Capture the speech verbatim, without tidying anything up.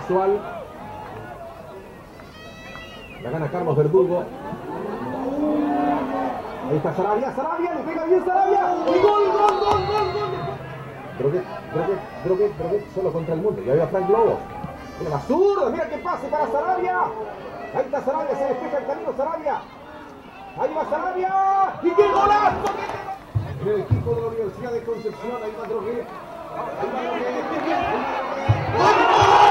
casual. La gana Carlos Verdugo. Ahí está Sarabia, Sarabia, le pega bien Sarabia. Y gol, gol, gol, gol, gol. Droguet, Droguet, Droguet, Droguet, solo contra el mundo. Y ahí va Frank Lobo. Mira la zurda, mira qué pase para Sarabia. Ahí está Sarabia, se despeja el camino Sarabia. Ahí va Sarabia. ¡Y qué golazo! En el equipo de la Universidad de Concepción, ahí va Droguet. Ahí va Droguet. ¡Gol!